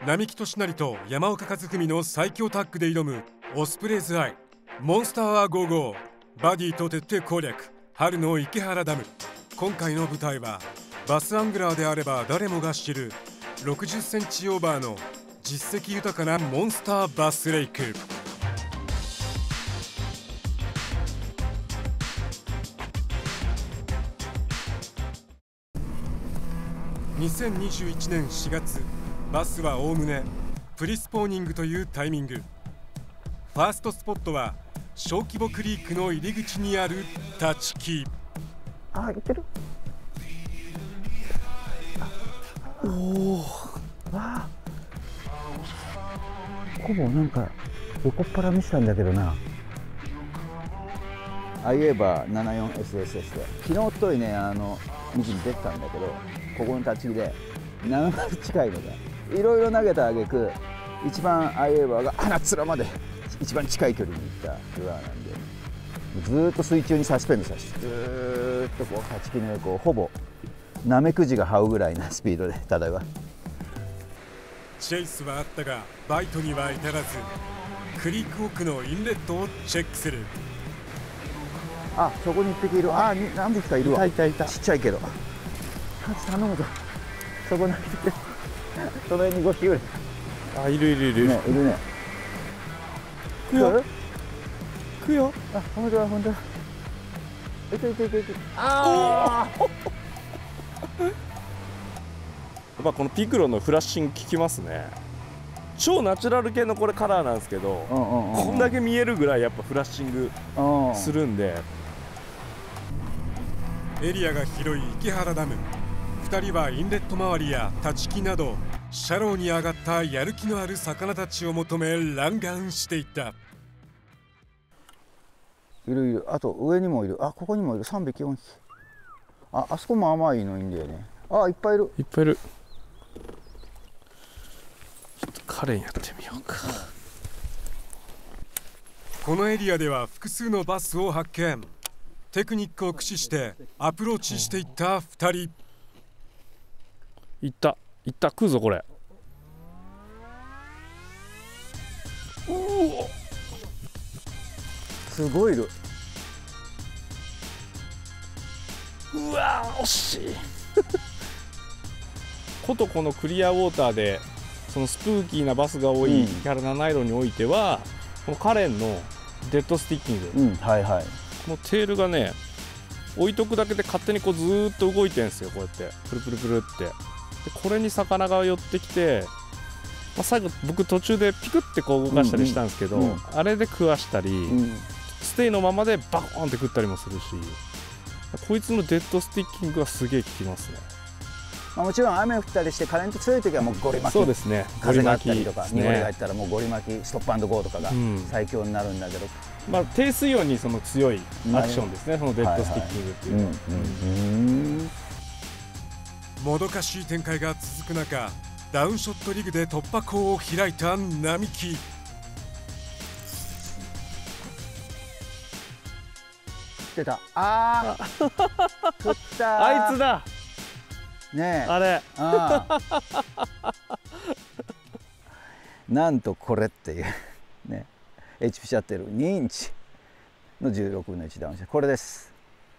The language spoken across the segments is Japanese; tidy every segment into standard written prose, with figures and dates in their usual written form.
並木俊成と山岡和文の最強タッグで挑むオスプレイズアイモンスターは55バディと徹底攻略春の池原ダム。今回の舞台はバスアングラーであれば誰もが知る60センチオーバーの実績豊かなモンスターバスレイク。2021年4月、バスはおおむねプリスポーニングというタイミング。ファーストスポットは小規模クリークの入り口にある立木。 あ、行ってる。おお、わあ、ほぼなんか横っ腹見せたんだけどな。ああいえば 74SSS で昨日といね、道に出てたんだけど、ここの立ち木で7割近いのでいろいろ投げた挙句一番ああいえばが鼻面まで一番近い距離に行ったルアーなんで、ずーっと水中にサスペンドさせてずーっとこう立ち木の横をほぼナメクジが這うぐらいなスピードで漂う。 チェイスはあったがバイトには至らず、クリーク奥のインレットをチェックする。 あ、そこに1匹いる。あ、何匹かいるわ。 いたいた。 ちっちゃいけど。カツ頼むぞ。そこ何匹その辺に5匹ぐらい。 あ、いるいるいる。 ね、いるね。 食うよ。食うよ。 あ、本当だ本当だ。いけいけいけいけ。ああ。 やっぱこのピクロのフラッシング効きますね。超ナチュラル系のこれカラーなんですけど、こんだけ見えるぐらいやっぱフラッシングするんで。 エリアが広い池原ダム。2人はインレット周りや立ち木などシャローに上がったやる気のある魚たちを求め乱眼していった。 いるいる。あと上にもいる。あ、ここにもいる。3匹4匹。あそこも甘いのいいんだよね。あ、いっぱいいる。 いっぱいいる。ちょっとカレンやってみようか。 このエリアでは複数のバスを発見。テクニックを駆使してアプローチしていった2人。 いった食うぞこれ。 すごいいる。 うわー、惜しいことこのクリアウォーターでそのスプーキーなバスが多い池原七色においては、このカレンのデッドスティッキング、 はいはい、 このテールがね置いとくだけで勝手にこうずーっと動いてるんですよ。こうやってプルプルプルって。でこれに魚が寄ってきて、最後僕途中でピクってこう動かしたりしたんですけど、あれで食わしたり、ステイのままでバコーンって食ったりもするし、こいつのデッドスティッキングはすげえ効きますね。 もちろん雨降ったりしてカレント強い時はもうゴリ巻き、 そうですね、 風があったりとか、濁りが入ったらもうゴリ巻きストップ&ゴーとかが最強になるんだけど、 低水温にその強いアクションですね、そのデッドスティッキングっていうのは。 もどかしい展開が続く中、ダウンショットリグで突破口を開いた並木。 出た。ああ食ったあいつだねえ、 あれなんとこれっていうね、HP シャテル2インチの16分の1ダウンしてこれです。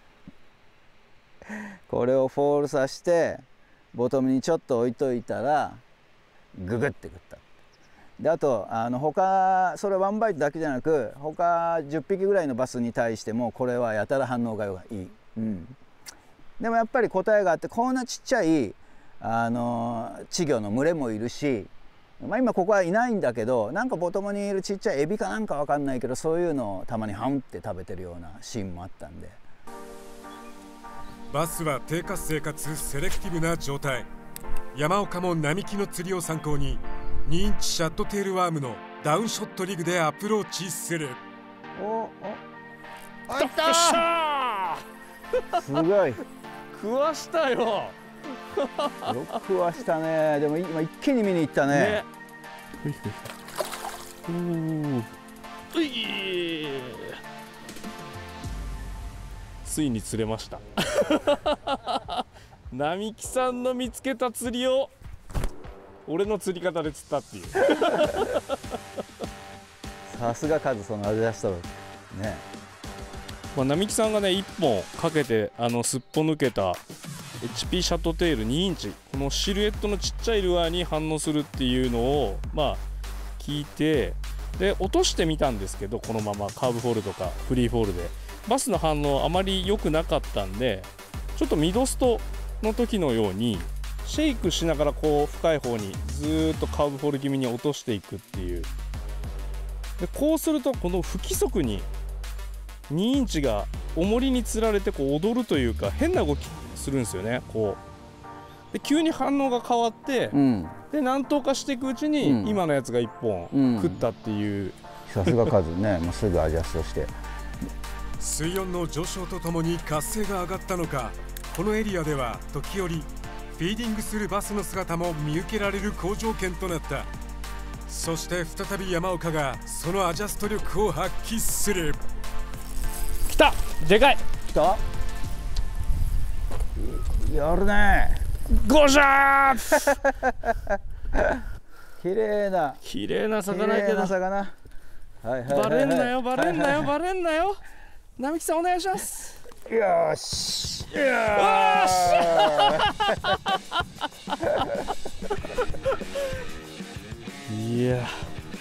これをフォールさせてボトムにちょっと置いといたらググって食った。であと他それワンバイトだけじゃなく他10匹ぐらいのバスに対してもこれはやたら反応がいい。でもやっぱり答えがあって、こんなちっちゃい稚魚の群れもいるし、今ここはいないんだけど、なんかボトムにいるちっちゃいエビかなんかわかんないけど、そういうのをたまにハンって食べてるようなシーンもあったんで。 バスは低活性かつセレクティブな状態。山岡も並木の釣りを参考に2インチシャットテールワームのダウンショットリグでアプローチする。 あいったーすごい食わしたよよく食わしたね。でも今一気に見に行ったね。 ついに釣れました並木さんの見つけた釣りを俺の釣り方で釣ったっていうさすがカズ、そのアジャストね。 まあ、並木さんがね1本かけてすっぽ抜けた HP シャトテール2インチ、このシルエットのちっちゃいルアーに反応するっていうのをまあ聞いて、で落としてみたんですけど、このままカーブフォールとかフリーフォールでバスの反応あまり良くなかったんで、ちょっとミドストの時のようにシェイクしながらこう深い方にずーっとカーブフォール気味に落としていくっていう。でこうするとこの不規則に2インチが重りにつられてこう踊るというか変な動きするんですよね。こうで急に反応が変わって、で何投かしていくうちに、今のやつが1本食ったっていう、 さすがカズね、もうすぐアジャストして。 水温の上昇とともに活性が上がったのか、このエリアでは時折フィーディングするバスの姿も見受けられる好条件となった。そして再び山岡がそのアジャスト力を発揮する。 来た、でかい、 来た、やるね。 ゴジャー綺麗な魚やけど、 魚。 バレんなよバレんなよバレんなよ。並木さんお願いします。 よしよしいや、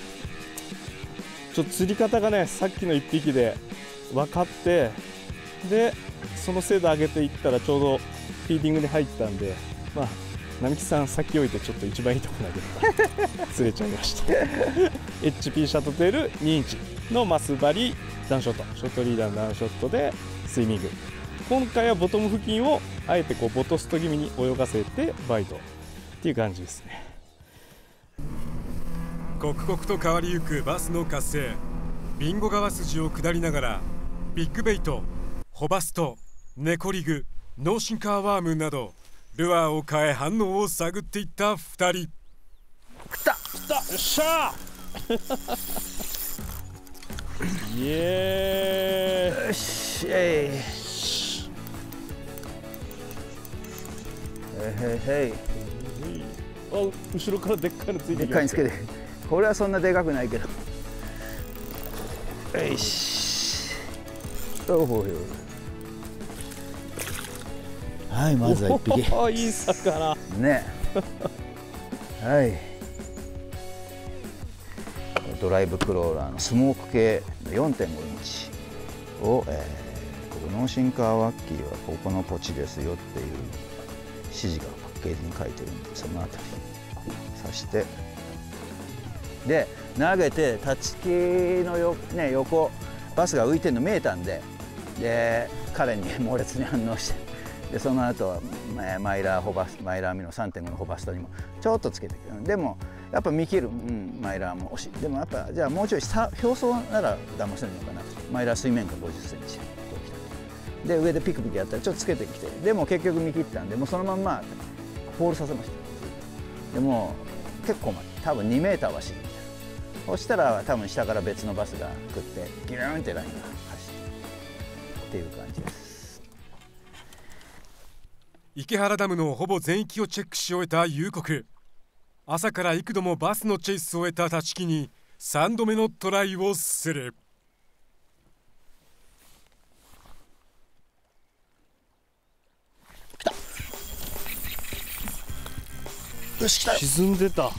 ちょっと釣り方がねさっきの1匹で分かって、でその精度上げていったらちょうどフィーディングに入ったんで、まあ並木さん先置いてちょっと一番いいとこ投げた釣れちゃいましたHP シャトテール2インチのマスバリダウンショット、ショートリーダーのダウンショットでスイミング。今回はボトム付近をあえてこうボトスト気味に泳がせてバイトっていう感じですね。 刻々と変わりゆくバスの活性。ビンゴ川筋を下りながらビッグベイト、ホバスト、ネコリグ、ノーシンカーワームなどルアーを変え反応を探っていった2人。 来た来た、よっしゃーイエーイ、 よし、へい、 あ、後ろからでっかいのついてきました。 でっかいにつけて、これはそんなでかくないけど、よし、はい、まずは1匹。 おいい魚ね。はい。ドライブクローラーのスモーク系 4.5 インチを、このノーシンカーワッキーはここのポチですよっていう指示がパッケージに書いてるんで、そのあたり刺して、で投げて立ち木の横バスが浮いてるの見えたんで、彼に猛烈に反応して。でその後マイラーミの 3.5 のホバストにもちょっとつけてくる。でもやっぱ見切る、マイラーも惜しい。でもやっぱじゃあもうちょい表層なら騙せるのかな。マイラー水面下50センチこう来た。で上でピクピクやったらちょっとつけてきて、でも結局見切ったんで、もうそのまんまフォールさせました。でも結構多分2メーターは沈んでる。そしたら多分下から別のバスが食ってギューンってラインが走ってっていう感じです。 池原ダムのほぼ全域をチェックし終えた夕刻。朝から幾度もバスのチェイスを終えた立木に3度目のトライをする。 来た、よし来た、 沈んでた。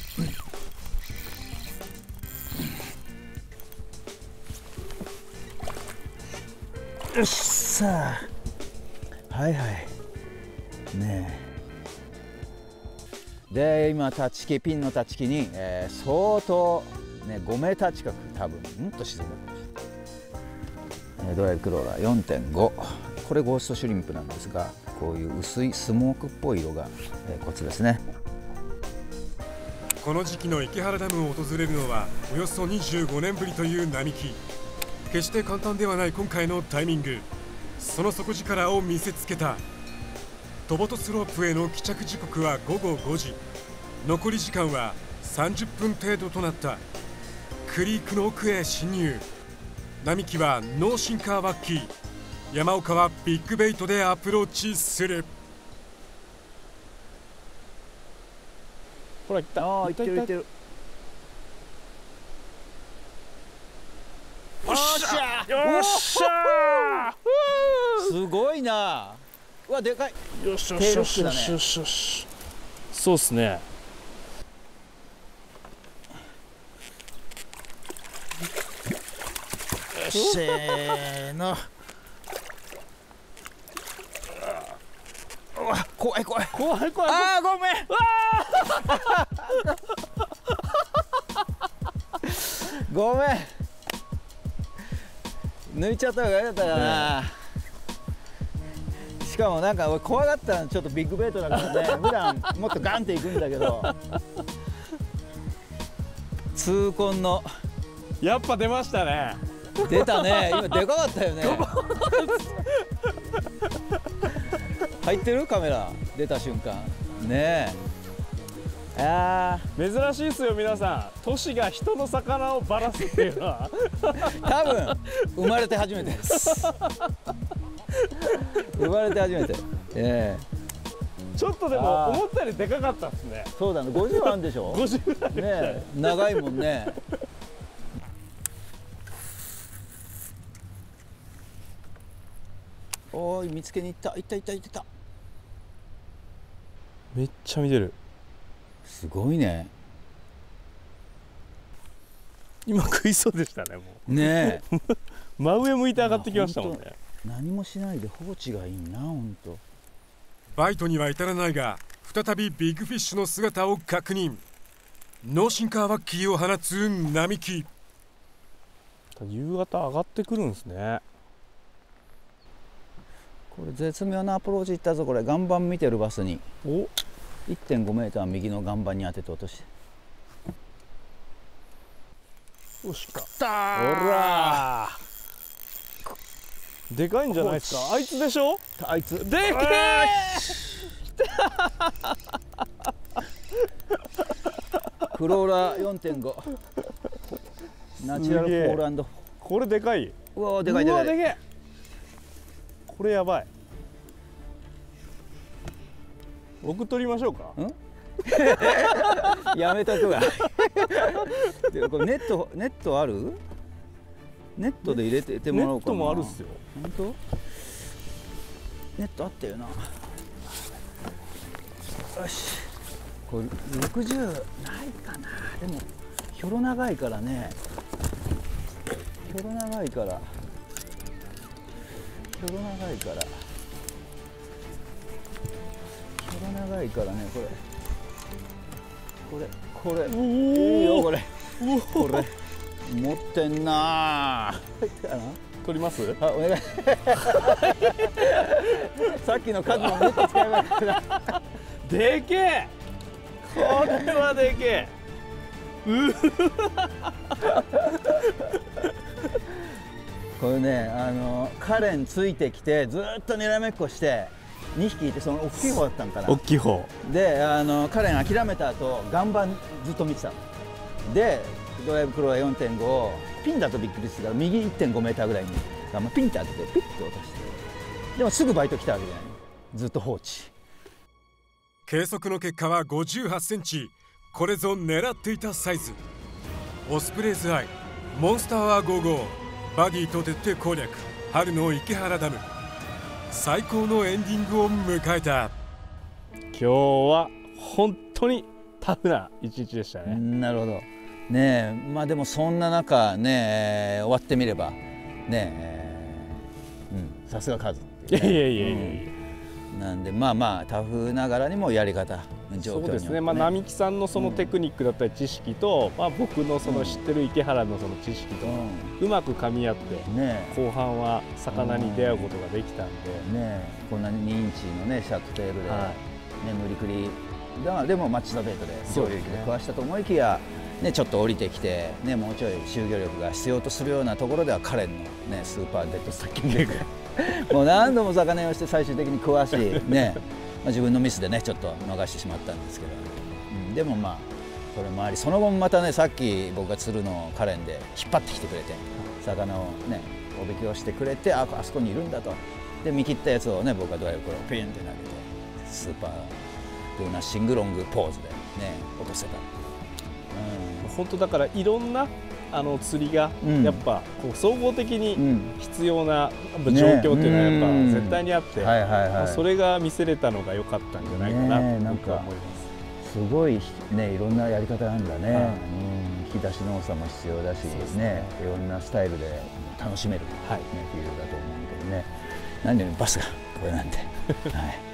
よしさあ、はいはいねえ。で今ピンの立ち木に、相当、5メーター近く多分と沈んだかもしれない。ドライブクローラー 4.5、 これゴーストシュリンプなんですが、こういう薄いスモークっぽい色が、コツですね。 この時期の池原ダムを訪れるのはおよそ25年ぶりという並木。決して簡単ではない今回のタイミング、その底力を見せつけた。トボトスロープへの帰着時刻は午後5時。残り時間は30分程度となった。クリークの奥へ侵入。並木はノーシンカーワッキー、山岡はビッグベイトでアプローチする。 ほら、いった。 ああ、いってるいってる。 よっしゃよっしゃすごいな。うわ、でかい。 よしよしよしよしよしよし。そうっすね。せーの。 うわ、怖い怖い怖い怖い。 ああ、ごめん。ごめん、抜いちゃった方がよかったかな、しかもなんか俺怖がったのちょっとビッグベイトだからね普段もっとガンっていくんだけど痛恨のやっぱ出ましたね。 出たね。今でかかったよね入ってるカメラ出た瞬間ねえ。 珍しいっすよ皆さん。都市が人の魚をばらすっていうのは多分生まれて初めてです生まれて初めて。 ちょっとでも思ったよりでかかったっすね。 そうだね、50あるんでしょ 50ぐらいでしたね。 ね、長いもんねおーい、見つけに行った。行った行った行った。 めっちゃ見てる。 すごいね。 今食いそうでしたね。もうねえ真上向いて上がってきましたもんね。 何もしないで放置がいいな、本当。 バイトには至らないが、再びビッグフィッシュの姿を確認。ノーシンカーワッキーを放つ並木。 夕方上がってくるんですね。 これ絶妙なアプローチいったぞ。これ岩盤見てるバスにお 1.5 メーター右の岩盤に当てて落として。 よしかほらでかいんじゃないですか。あいつでしょ。 あいつでけクローラー 4.5 ナチュラルポーランド。 これでかい。 うわでかいでかい。 でけえ。これやばい。僕取りましょうか。 やめとくわでこれネットある？ネットで入れてもらおうかな。 ネットもあるっすよ。 本当？ネットあったよな。よし、これ60ないかな。でもひょろ長いからね。ひょろ長いからひょろ長いからね。これいいよ。これ持ってんな。 取ります。 あ、お願いさっきの数ももっと使えばよかったな。 でけえ。これはでけえ。 これね、カレンついてきてずっとにらめっこして2匹いて、その大きい方だったんかな。 大きい方で、カレン諦めた後岩盤ずっと見てたので、ドライブクローラー 4.5 をピンだとびっくりするから右 1.5 メーターぐらいに岩盤ピンって当ててピッと落として、でもすぐバイト来たわけじゃない。ずっと放置。 計測の結果は58センチ。これぞ狙っていたサイズ。オスプレイズアイモンスター R55 バディと徹底攻略春の池原ダム。最高のエンディングを迎えた。 今日は本当にタフな一日でしたね。 なるほどね。まあでもそんな中ね、終わってみればね、さすがカズっていう、ね、 いやなんでまあタフながらにもやり方状況によって、ね、 そうですね。並木さんのそのテクニックだったり知識と、僕のその知ってる池原のその知識とうまく噛み合って、後半は魚に出会うことができたんで、 こんなに2インチのねシャークテールで、無理くりでもマッチザベイトで上流域で食わしたと思いきや、ちょっと降りてきて、もうちょい集魚力が必要とするようなところではカレンの、スーパーデッドスタッキングもう何度も魚屋をして最終的に食わし自分のミスでちょっと逃してしまったんですけど、でもそれもあり、その後もまたさっき僕が釣るのをカレンで引っ張ってきてくれて魚をおびきをしてくれて、あそこにいるんだと。で見切ったやつを僕がドライブクローピンって投げてスーパードゥーナッシングロングポーズで落とせた。 本当だからいろんな釣りがやっぱこう総合的に必要な状況っていうのはやっぱ絶対にあって、それが見せれたのが良かったんじゃないかなと僕は思います。 すごいね、いろんなやり方なんだね。引き出しの多さも必要だしね、いろんなスタイルで楽しめるフィールドだと思うんだけどね。何よりバスがこれなんで。はい